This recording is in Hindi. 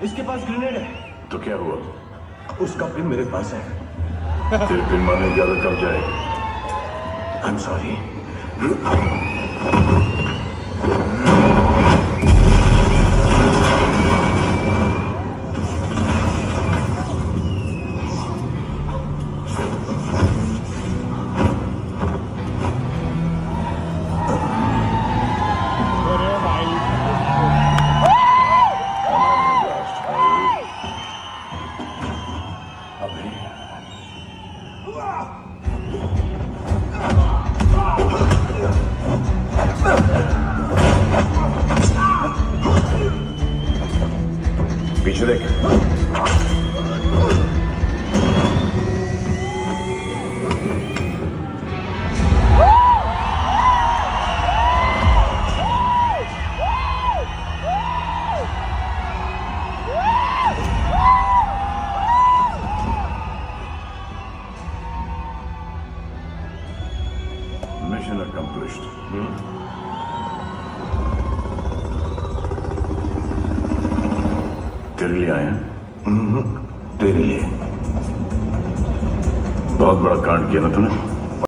इसके पास ग्रेनेड है। तो क्या हुआ? उसका पिन मेरे पास है। तेरे पिन मारने ज्यादा कब जाएगा? I am sorry. पीछे देख। Mission accomplished. तेरे लिए आए हैं? तेरे लिए। बहुत बड़ा कांड किया ना तूने।